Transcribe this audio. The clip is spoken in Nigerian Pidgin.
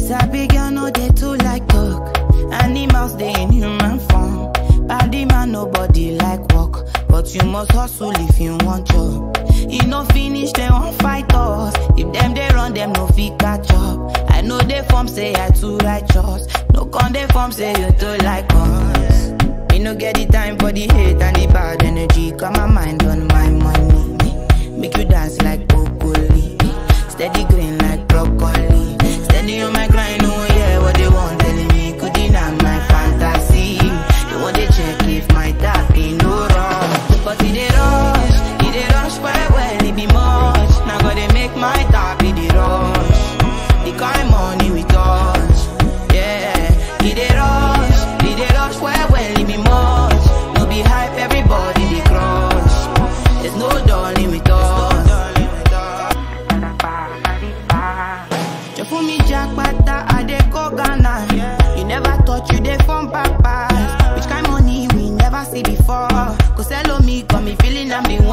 Sabi girl no they too like talk. Animals they in human form. Body man nobody like walk, but you must hustle if you want job. You no finish they won't fight us. If them they run them no fit catch up. I know they form say I too righteous. No con they form say you too like us. Me no get the time for the hate and the bad energy. Got my mind on my money. Make you dance like broccoli. Steady green like broccoli. Steady on my grind, oh yeah, what they want telling me. Could deny my fantasy. They want to check if my tap ain't no wrong. But it they rush well, it be much. Now gotta make my tap in the rush. The kind money we touch, yeah. It they rush well, it be much. No be hype, everybody they crush. There's no darling with us. You put me jack butter, I dey go Ghana. You never thought you dey from papa. Which kind money we never see before? Cause hello me, got me feeling I'm the